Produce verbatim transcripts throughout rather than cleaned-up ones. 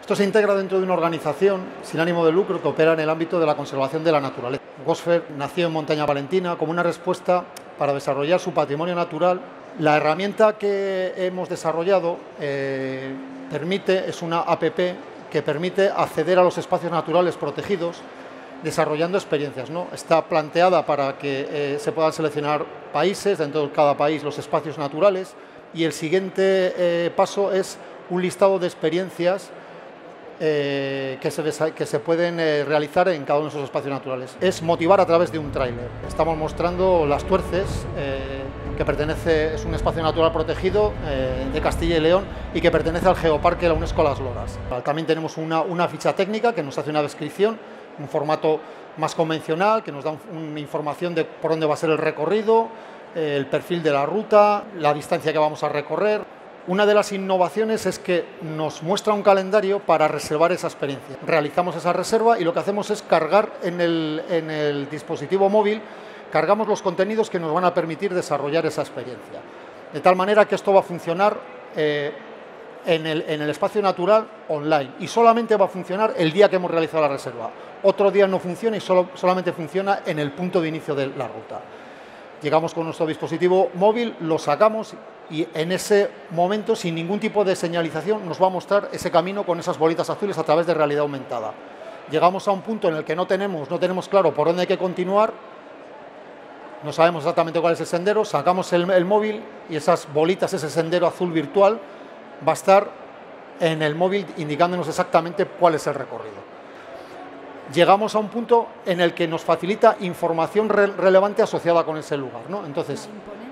Esto se integra dentro de una organización sin ánimo de lucro que opera en el ámbito de la conservación de la naturaleza. Gosford nació en Montaña Valentina como una respuesta para desarrollar su patrimonio natural. La herramienta que hemos desarrollado eh, permite, es una app que permite acceder a los espacios naturales protegidos desarrollando experiencias, ¿no? Está planteada para que eh, se puedan seleccionar países, dentro de cada país los espacios naturales, y el siguiente eh, paso es un listado de experiencias eh, que, se, que se pueden eh, realizar en cada uno de esos espacios naturales. Es motivar a través de un tráiler. Estamos mostrando Las Tuerces, eh, que pertenece, es un espacio natural protegido eh, de Castilla y León y que pertenece al Geoparque de la UNESCO Las Loras. También tenemos una, una ficha técnica que nos hace una descripción, un formato más convencional, que nos da un, una información de por dónde va a ser el recorrido, eh, el perfil de la ruta, la distancia que vamos a recorrer. Una de las innovaciones es que nos muestra un calendario para reservar esa experiencia. Realizamos esa reserva y lo que hacemos es cargar en el, en el dispositivo móvil, cargamos los contenidos que nos van a permitir desarrollar esa experiencia. De tal manera que esto va a funcionar eh, en, el, en el espacio natural online y solamente va a funcionar el día que hemos realizado la reserva. Otro día no funciona y solo, solamente funciona en el punto de inicio de la ruta. Llegamos con nuestro dispositivo móvil, lo sacamos y en ese momento, sin ningún tipo de señalización, nos va a mostrar ese camino con esas bolitas azules a través de realidad aumentada. Llegamos a un punto en el que no tenemos, no tenemos claro por dónde hay que continuar, no sabemos exactamente cuál es el sendero, sacamos el, el móvil y esas bolitas, ese sendero azul virtual, va a estar en el móvil indicándonos exactamente cuál es el recorrido. Llegamos a un punto en el que nos facilita información re relevante asociada con ese lugar, ¿no? Entonces,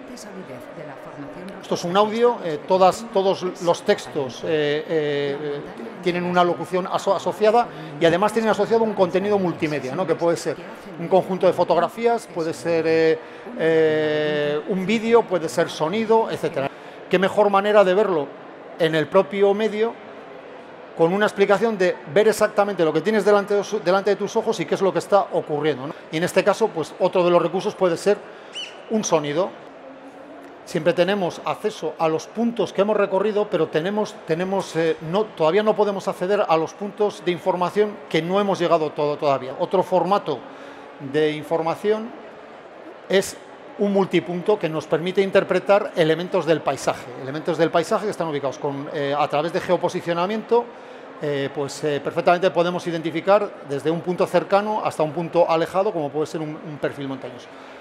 esto es un audio, eh, todas, todos los textos eh, eh, tienen una locución aso asociada y además tienen asociado un contenido multimedia, ¿no? Que puede ser un conjunto de fotografías, puede ser eh, eh, un vídeo, puede ser sonido, etcétera. ¿Qué mejor manera de verlo en el propio medio, con una explicación de ver exactamente lo que tienes delante de, delante de tus ojos y qué es lo que está ocurriendo, ¿no? Y en este caso, pues otro de los recursos puede ser un sonido. Siempre tenemos acceso a los puntos que hemos recorrido, pero tenemos, tenemos, eh, no, todavía no podemos acceder a los puntos de información que no hemos llegado todo, todavía. Otro formato de información es un multipunto que nos permite interpretar elementos del paisaje, elementos del paisaje que están ubicados con, eh, a través de geoposicionamiento. Eh, pues eh, perfectamente podemos identificar desde un punto cercano hasta un punto alejado, como puede ser un, un perfil montañoso.